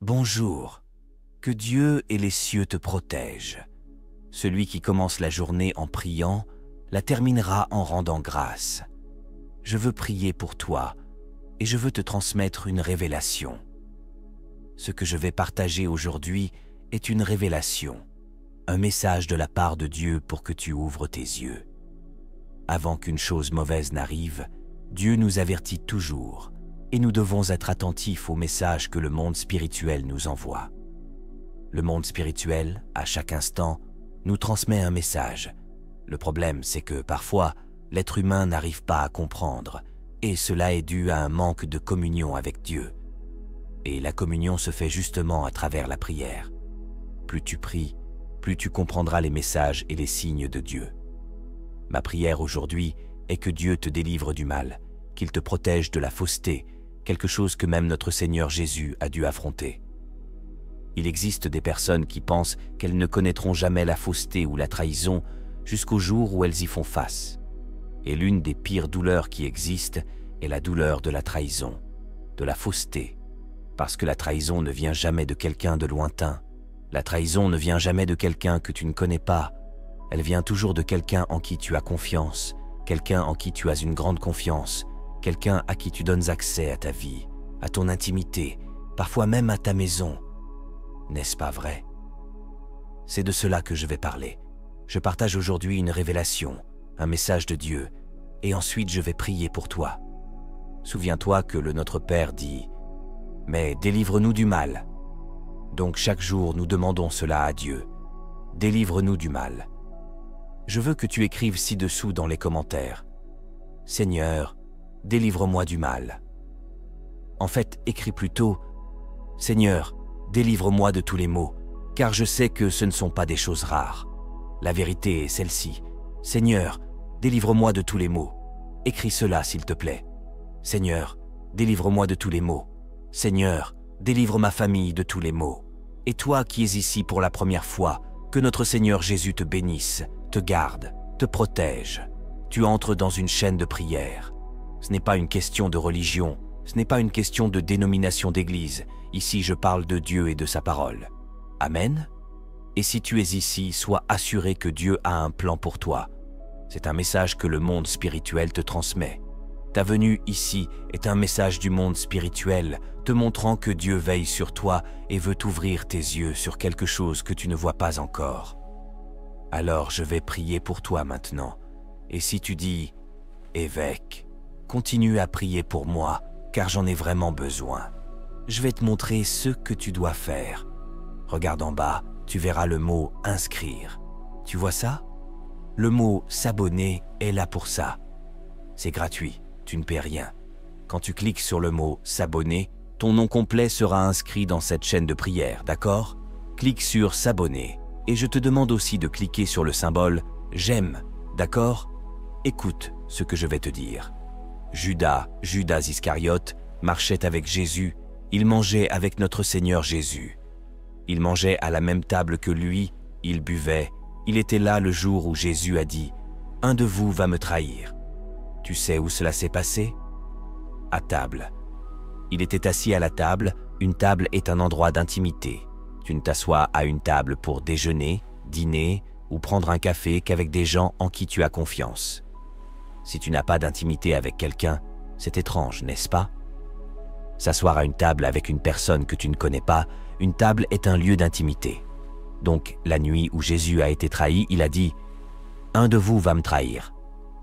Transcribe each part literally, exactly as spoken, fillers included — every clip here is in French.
Bonjour, que Dieu et les cieux te protègent. Celui qui commence la journée en priant, la terminera en rendant grâce. Je veux prier pour toi et je veux te transmettre une révélation. Ce que je vais partager aujourd'hui est une révélation, un message de la part de Dieu pour que tu ouvres tes yeux. Avant qu'une chose mauvaise n'arrive, Dieu nous avertit toujours et nous devons être attentifs aux messages que le monde spirituel nous envoie. Le monde spirituel, à chaque instant, nous transmet un message. Le problème, c'est que parfois, l'être humain n'arrive pas à comprendre et cela est dû à un manque de communion avec Dieu. Et la communion se fait justement à travers la prière. Plus tu pries, plus tu comprendras les messages et les signes de Dieu. Ma prière aujourd'hui est que Dieu te délivre du mal, qu'il te protège de la fausseté, quelque chose que même notre Seigneur Jésus a dû affronter. Il existe des personnes qui pensent qu'elles ne connaîtront jamais la fausseté ou la trahison jusqu'au jour où elles y font face. Et l'une des pires douleurs qui existent est la douleur de la trahison, de la fausseté, parce que la trahison ne vient jamais de quelqu'un de lointain. La trahison ne vient jamais de quelqu'un que tu ne connais pas. Elle vient toujours de quelqu'un en qui tu as confiance, quelqu'un en qui tu as une grande confiance, quelqu'un à qui tu donnes accès à ta vie, à ton intimité, parfois même à ta maison. N'est-ce pas vrai? C'est de cela que je vais parler. Je partage aujourd'hui une révélation, un message de Dieu, et ensuite je vais prier pour toi. Souviens-toi que le Notre Père dit « Mais délivre-nous du mal ». Donc chaque jour nous demandons cela à Dieu. Délivre-nous du mal. Je veux que tu écrives ci-dessous dans les commentaires « Seigneur, délivre-moi du mal ». En fait, écris plutôt « Seigneur, délivre-moi de tous les maux, car je sais que ce ne sont pas des choses rares. La vérité est celle-ci. Seigneur, délivre-moi de tous les maux. » Écris cela, s'il te plaît. « Seigneur, délivre-moi de tous les maux. Seigneur, délivre ma famille de tous les maux. » Et toi qui es ici pour la première fois, que notre Seigneur Jésus te bénisse, te garde, te protège. Tu entres dans une chaîne de prière. Ce n'est pas une question de religion, ce n'est pas une question de dénomination d'église. Ici, je parle de Dieu et de sa parole. Amen. Et si tu es ici, sois assuré que Dieu a un plan pour toi. C'est un message que le monde spirituel te transmet. Ta venue ici est un message du monde spirituel, te montrant que Dieu veille sur toi et veut t'ouvrir tes yeux sur quelque chose que tu ne vois pas encore. Alors je vais prier pour toi maintenant. Et si tu dis « Évêque », continue à prier pour moi, car j'en ai vraiment besoin. Je vais te montrer ce que tu dois faire. Regarde en bas, tu verras le mot « inscrire ». Tu vois ça? Le mot « s'abonner » est là pour ça. C'est gratuit, tu ne paies rien. Quand tu cliques sur le mot « s'abonner », ton nom complet sera inscrit dans cette chaîne de prière, d'accord? Clique sur « s'abonner » et je te demande aussi de cliquer sur le symbole « j'aime », d'accord? Écoute ce que je vais te dire. Judas, Judas Iscariote, marchait avec Jésus, il mangeait avec notre Seigneur Jésus. Il mangeait à la même table que lui, il buvait, il était là le jour où Jésus a dit « Un de vous va me trahir ». Tu sais où cela s'est passé? À table. Il était assis à la table, une table est un endroit d'intimité. Tu ne t'assois à une table pour déjeuner, dîner ou prendre un café qu'avec des gens en qui tu as confiance. Si tu n'as pas d'intimité avec quelqu'un, c'est étrange, n'est-ce pas? S'asseoir à une table avec une personne que tu ne connais pas, une table est un lieu d'intimité. Donc, la nuit où Jésus a été trahi, il a dit « Un de vous va me trahir ».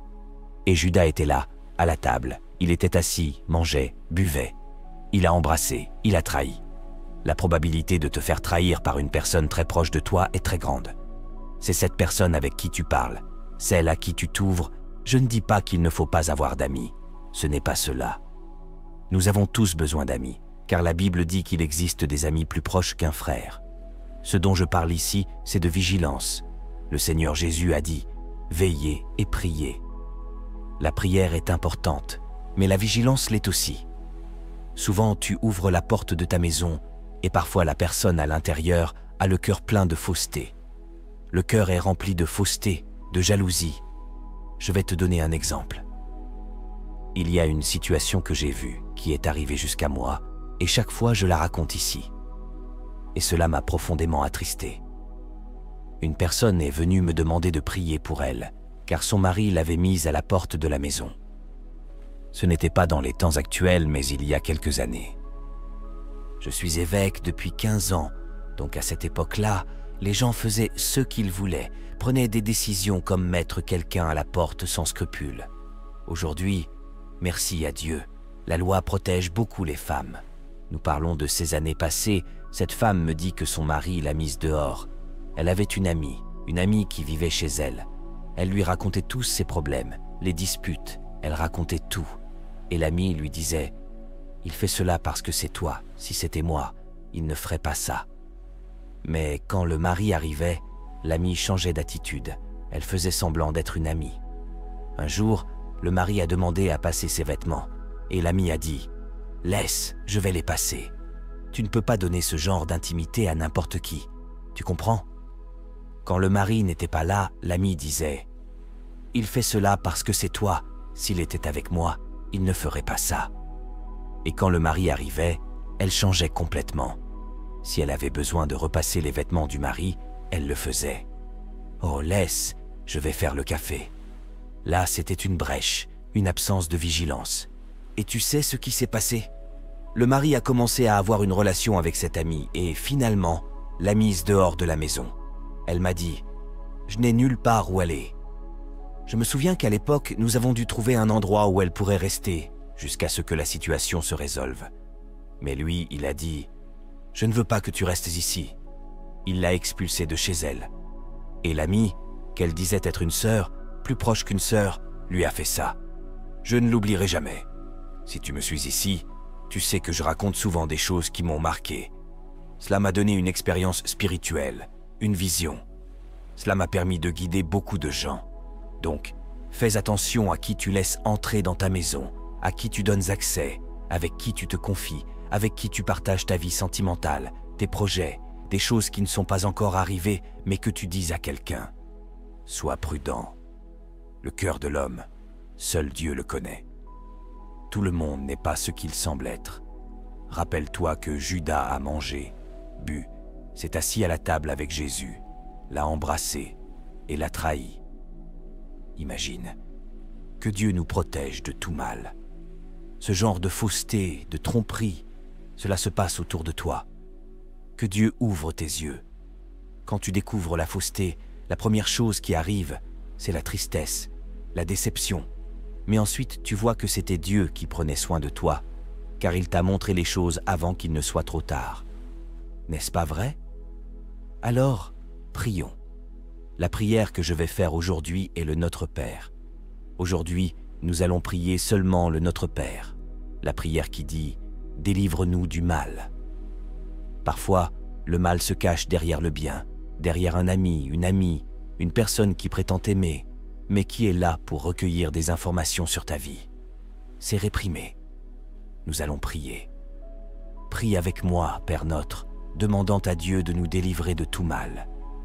Et Judas était là, à la table. Il était assis, mangeait, buvait. Il a embrassé, il a trahi. La probabilité de te faire trahir par une personne très proche de toi est très grande. C'est cette personne avec qui tu parles, celle à qui tu t'ouvres. Je ne dis pas qu'il ne faut pas avoir d'amis. Ce n'est pas cela. Nous avons tous besoin d'amis, car la Bible dit qu'il existe des amis plus proches qu'un frère. Ce dont je parle ici, c'est de vigilance. Le Seigneur Jésus a dit « Veillez et priez ». La prière est importante, mais la vigilance l'est aussi. Souvent, tu ouvres la porte de ta maison et parfois la personne à l'intérieur a le cœur plein de fausseté. Le cœur est rempli de fausseté, de jalousie. Je vais te donner un exemple. Il y a une situation que j'ai vue, qui est arrivée jusqu'à moi, et chaque fois je la raconte ici. et cela m'a profondément attristé. Une personne est venue me demander de prier pour elle, car son mari l'avait mise à la porte de la maison. Ce n'était pas dans les temps actuels, mais il y a quelques années. Je suis évêque depuis quinze ans, donc à cette époque-là, les gens faisaient ce qu'ils voulaient, prenaient des décisions comme mettre quelqu'un à la porte sans scrupule. Aujourd'hui, merci à Dieu, la loi protège beaucoup les femmes. Nous parlons de ces années passées, cette femme me dit que son mari l'a mise dehors. Elle avait une amie, une amie qui vivait chez elle. Elle lui racontait tous ses problèmes, les disputes, elle racontait tout. Et l'amie lui disait « Il fait cela parce que c'est toi, si c'était moi, il ne ferait pas ça. » Mais quand le mari arrivait, l'amie changeait d'attitude, elle faisait semblant d'être une amie. Un jour, le mari a demandé à passer ses vêtements, et l'amie a dit « Laisse, je vais les passer. Tu ne peux pas donner ce genre d'intimité à n'importe qui, tu comprends ?» Quand le mari n'était pas là, l'amie disait « Il fait cela parce que c'est toi, s'il était avec moi, il ne ferait pas ça. » Et quand le mari arrivait, elle changeait complètement. Si elle avait besoin de repasser les vêtements du mari, elle le faisait. « Oh, laisse, je vais faire le café. » Là, c'était une brèche, une absence de vigilance. Et tu sais ce qui s'est passé? Le mari a commencé à avoir une relation avec cette amie et finalement, l'a mise dehors de la maison. Elle m'a dit « Je n'ai nulle part où aller. » Je me souviens qu'à l'époque, nous avons dû trouver un endroit où elle pourrait rester jusqu'à ce que la situation se résolve. Mais lui, il a dit « Je ne veux pas que tu restes ici. » Il l'a expulsée de chez elle. Et l'amie, qu'elle disait être une sœur, plus proche qu'une sœur, lui a fait ça. Je ne l'oublierai jamais. Si tu me suis ici, tu sais que je raconte souvent des choses qui m'ont marqué. Cela m'a donné une expérience spirituelle, une vision. Cela m'a permis de guider beaucoup de gens. Donc, fais attention à qui tu laisses entrer dans ta maison, à qui tu donnes accès, avec qui tu te confies, avec qui tu partages ta vie sentimentale, tes projets, des choses qui ne sont pas encore arrivées, mais que tu dis à quelqu'un. Sois prudent. Le cœur de l'homme, seul Dieu le connaît. Tout le monde n'est pas ce qu'il semble être. Rappelle-toi que Judas a mangé, bu, s'est assis à la table avec Jésus, l'a embrassé et l'a trahi. Imagine, que Dieu nous protège de tout mal. Ce genre de fausseté, de tromperie, cela se passe autour de toi. Que Dieu ouvre tes yeux. Quand tu découvres la fausseté, la première chose qui arrive, c'est la tristesse, la déception. Mais ensuite, tu vois que c'était Dieu qui prenait soin de toi, car il t'a montré les choses avant qu'il ne soit trop tard. N'est-ce pas vrai? Alors, prions. La prière que je vais faire aujourd'hui est le Notre Père. Aujourd'hui, nous allons prier seulement le Notre Père, la prière qui dit « Délivre-nous du mal ». Parfois, le mal se cache derrière le bien, derrière un ami, une amie, une personne qui prétend t'aimer, mais qui est là pour recueillir des informations sur ta vie. C'est réprimé. Nous allons prier. Prie avec moi, Père notre, demandant à Dieu de nous délivrer de tout mal.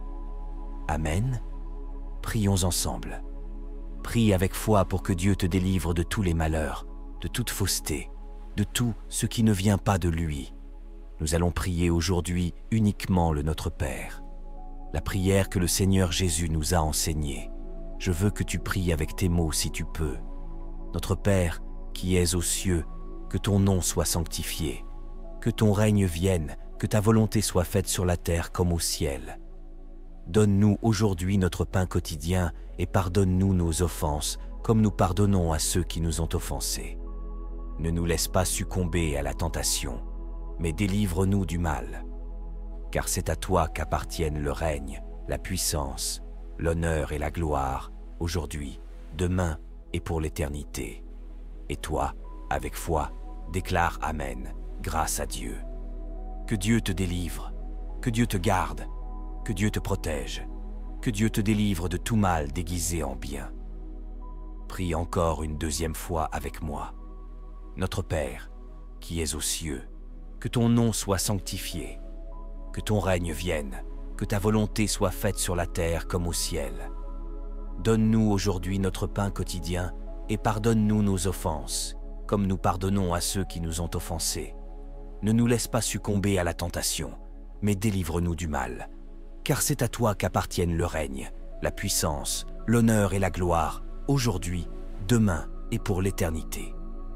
Amen. Prions ensemble. Prie avec foi pour que Dieu te délivre de tous les malheurs, de toute fausseté, de tout ce qui ne vient pas de lui. Nous allons prier aujourd'hui uniquement le Notre Père, la prière que le Seigneur Jésus nous a enseignée. Je veux que tu pries avec tes mots si tu peux. Notre Père, qui es aux cieux, que ton nom soit sanctifié, que ton règne vienne, que ta volonté soit faite sur la terre comme au ciel. Donne-nous aujourd'hui notre pain quotidien et pardonne-nous nos offenses, comme nous pardonnons à ceux qui nous ont offensés. Ne nous laisse pas succomber à la tentation, mais délivre-nous du mal. Car c'est à toi qu'appartiennent le règne, la puissance, l'honneur et la gloire, aujourd'hui, demain et pour l'éternité. Et toi, avec foi, déclare Amen, grâce à Dieu. Que Dieu te délivre, que Dieu te garde, que Dieu te protège, que Dieu te délivre de tout mal déguisé en bien. Prie encore une deuxième fois avec moi. Notre Père, qui es aux cieux, que ton nom soit sanctifié, que ton règne vienne, que ta volonté soit faite sur la terre comme au ciel. Donne-nous aujourd'hui notre pain quotidien et pardonne-nous nos offenses, comme nous pardonnons à ceux qui nous ont offensés. Ne nous laisse pas succomber à la tentation, mais délivre-nous du mal. Car c'est à toi qu'appartiennent le règne, la puissance, l'honneur et la gloire, aujourd'hui, demain et pour l'éternité.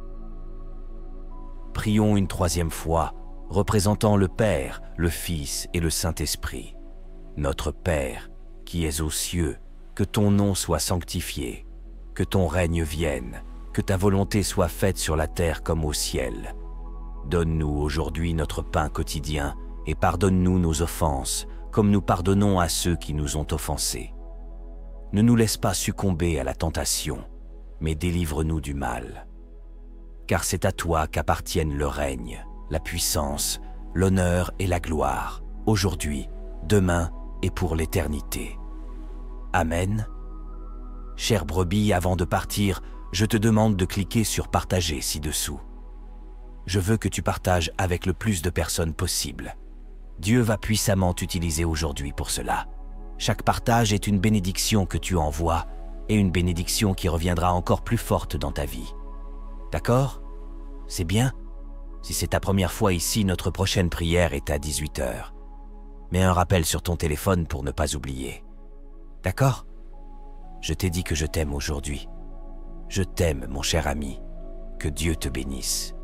Prions une troisième fois, représentant le Père, le Fils et le Saint-Esprit. Notre Père, qui es aux cieux, que ton nom soit sanctifié, que ton règne vienne, que ta volonté soit faite sur la terre comme au ciel. Donne-nous aujourd'hui notre pain quotidien et pardonne-nous nos offenses, comme nous pardonnons à ceux qui nous ont offensés. Ne nous laisse pas succomber à la tentation, mais délivre-nous du mal. Car c'est à toi qu'appartiennent le règne, la puissance, l'honneur et la gloire, aujourd'hui, demain et pour l'éternité. Amen. Chère brebis, avant de partir, je te demande de cliquer sur « Partager » ci-dessous. Je veux que tu partages avec le plus de personnes possible. Dieu va puissamment t'utiliser aujourd'hui pour cela. Chaque partage est une bénédiction que tu envoies et une bénédiction qui reviendra encore plus forte dans ta vie. D'accord? C'est bien? Si c'est ta première fois ici, notre prochaine prière est à dix-huit heures. Mets un rappel sur ton téléphone pour ne pas oublier. D'accord? Je t'ai dit que je t'aime aujourd'hui. Je t'aime, mon cher ami. Que Dieu te bénisse.